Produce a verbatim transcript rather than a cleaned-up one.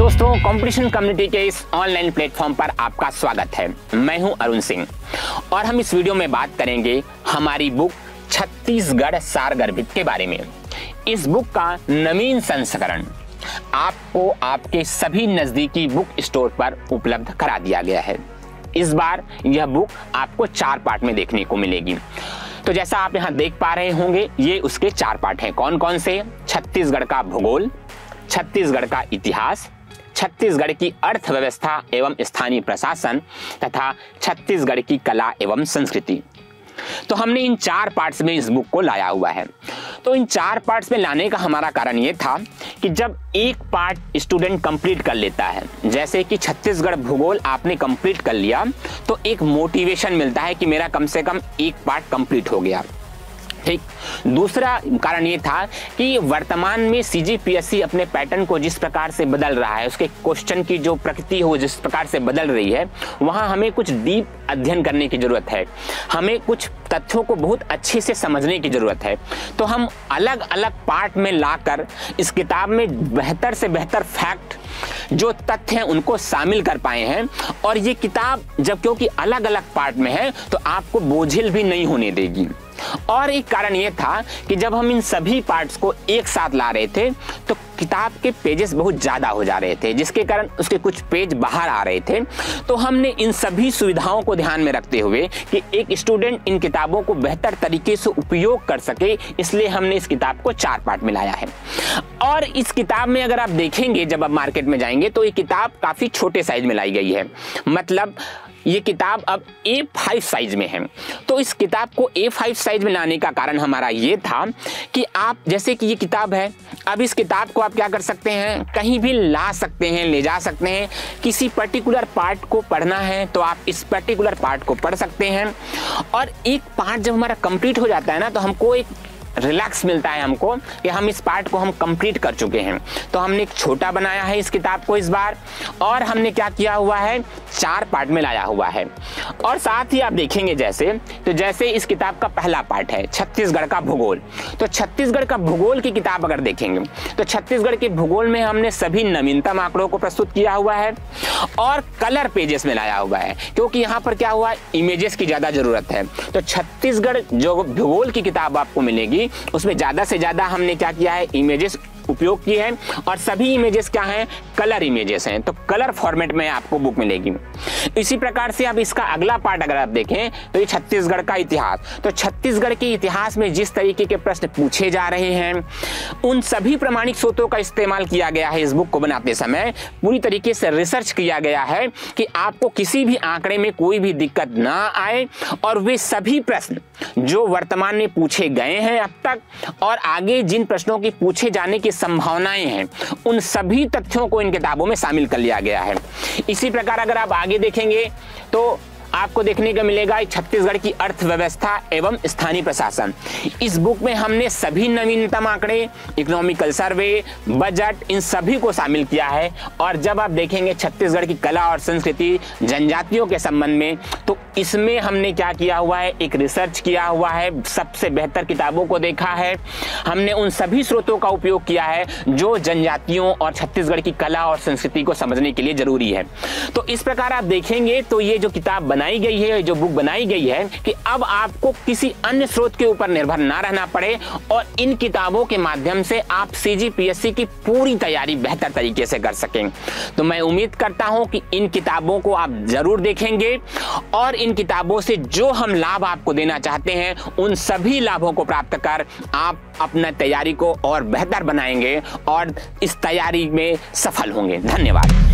दोस्तों, competition community के इस ऑनलाइन प्लेटफॉर्म पर आपका स्वागत है। मैं हूं अरुण सिंह और हम इस वीडियो में बात करेंगे हमारी बुक छत्तीसगढ़ सारगर्भित के बारे में। इस बुक का नवीन संस्करण आपको आपके सभी नजदीकी बुक स्टोर पर उपलब्ध करा दिया गया है। इस बार यह बुक आपको चार पार्ट में देखने को मिलेगी। तो जैसा आप यहाँ देख पा रहे होंगे, ये उसके चार पार्ट हैं। कौन कौन से? छत्तीसगढ़ का भूगोल, छत्तीसगढ़ का इतिहास, छत्तीसगढ़ की अर्थव्यवस्था एवं स्थानीय प्रशासन तथा छत्तीसगढ़ की कला एवं संस्कृति। तो हमने इन चार पार्ट्स में इस बुक को लाया हुआ है। तो इन चार पार्ट्स में लाने का हमारा कारण ये था कि जब एक पार्ट स्टूडेंट कंप्लीट कर लेता है, जैसे कि छत्तीसगढ़ भूगोल आपने कंप्लीट कर लिया, तो एक मोटिवेशन मिलता है कि मेरा कम से कम एक पार्ट कंप्लीट हो गया। ठीक। दूसरा कारण ये था कि वर्तमान में सीजीपीएससी अपने पैटर्न को जिस प्रकार से बदल रहा है, उसके क्वेश्चन की जो प्रकृति हो जिस प्रकार से बदल रही है, वहाँ हमें कुछ डीप अध्ययन करने की जरूरत है। हमें कुछ तथ्यों को बहुत अच्छे से समझने की जरूरत है। तो हम अलग अलग पार्ट में लाकर इस किताब में बेहतर से बेहतर फैक्ट जो तथ्य हैं उनको शामिल कर पाए हैं। और ये किताब जब क्योंकि अलग अलग पार्ट में है तो आपको बोझिल भी नहीं होने देगी। और एक कारण ये था कि जब हम इन सभी पार्ट्स को एक साथ ला रहे थे तो किताब के पेजेस बहुत ज़्यादा हो जा रहे थे, जिसके कारण उसके कुछ पेज बाहर आ रहे थे। तो हमने इन सभी सुविधाओं को ध्यान में रखते हुए कि एक स्टूडेंट इन किताबों को बेहतर तरीके से उपयोग कर सके, इसलिए हमने इस किताब को चार पार्ट में लाया है। और इस किताब में अगर आप देखेंगे, जब आप मार्केट में जाएंगे तो ये किताब काफ़ी छोटे साइज में लाई गई है। मतलब ये किताब अब ए फाइव साइज में है। तो इस किताब को ए फाइव साइज में लाने का कारण हमारा ये था कि आप, जैसे कि ये किताब है, अब इस किताब को आप क्या कर सकते हैं, कहीं भी ला सकते हैं, ले जा सकते हैं। किसी पर्टिकुलर पार्ट को पढ़ना है तो आप इस पर्टिकुलर पार्ट को पढ़ सकते हैं। और एक पार्ट जब हमारा कंप्लीट हो जाता है ना, तो हमको एक रिलैक्स मिलता है हमको कि हम इस पार्ट को हम कंप्लीट कर चुके हैं। तो हमने एक छोटा बनाया है इस किताब को इस बार, और हमने क्या किया हुआ है, चार पार्ट में लाया हुआ है। और साथ ही आप देखेंगे जैसे तो जैसे इस किताब का पहला पार्ट है छत्तीसगढ़ का भूगोल। तो छत्तीसगढ़ का भूगोल की किताब अगर देखेंगे तो छत्तीसगढ़ के भूगोल में हमने सभी नवीनतम आंकड़ों को प्रस्तुत किया हुआ है और कलर पेजेस में लाया हुआ है, क्योंकि यहाँ पर क्या हुआ, इमेजेस की ज़्यादा ज़रूरत है। तो छत्तीसगढ़ जो भूगोल की किताब आपको मिलेगी उसमें ज्यादा से ज्यादा हमने क्या किया है, इमेजेस उपयोग की है। और सभी इमेजेस क्या हैं, कलर इमेजेस हैं। तो कलर फॉर्मेट में आपको बुक मिलेगी। इसी प्रकार से अब इसका अगला पार्ट अगर आप देखें तो ये छत्तीसगढ़ का इतिहास। तो छत्तीसगढ़ के इतिहास में जिस तरीके के प्रश्न पूछे जा रहे हैं, उन सभी प्रमाणिक स्रोतों का इस्तेमाल किया गया है। इस बुक को बनाते समय पूरी तरीके से रिसर्च किया गया है कि आपको किसी भी आंकड़े में कोई भी दिक्कत ना आए। और वे सभी प्रश्न जो वर्तमान में पूछे गए हैं अब तक और आगे जिन प्रश्नों की पूछे जाने की संभावनाएं हैं, उन सभी तथ्यों को इन किताबों में शामिल कर लिया गया है। इसी प्रकार अगर आप आगे देखेंगे तो आपको देखने को मिलेगा छत्तीसगढ़ की अर्थव्यवस्था एवं स्थानीय प्रशासन। इस बुक में हमने सभी नवीनतम आंकड़े, इकोनॉमिकल सर्वे, बजट, इन सभी को शामिल किया है। और जब आप देखेंगे छत्तीसगढ़ की कला और संस्कृति, जनजातियों के संबंध में, तो इसमें हमने क्या किया हुआ है, एक रिसर्च किया हुआ है, सबसे बेहतर किताबों को देखा है। हमने उन सभी स्रोतों का उपयोग किया है जो जनजातियों और छत्तीसगढ़ की कला और संस्कृति को समझने के लिए जरूरी है। तो इस प्रकार आप देखेंगे तो ये जो किताब बनाई गई है, जो बुक बनाई गई है, कि अब आपको किसी अन्य स्रोत के ऊपर निर्भर ना रहना पड़े और इन किताबों के माध्यम से आप सीजीपीएससी की पूरी तैयारी बेहतर तरीके से कर सकें। तो मैं उम्मीद करता हूं कि इन किताबों को आप जरूर देखेंगे और इन किताबों से जो हम लाभ आपको देना चाहते हैं उन सभी लाभों को प्राप्त कर आप अपना तैयारी को और बेहतर बनाएंगे और इस तैयारी में सफल होंगे। धन्यवाद।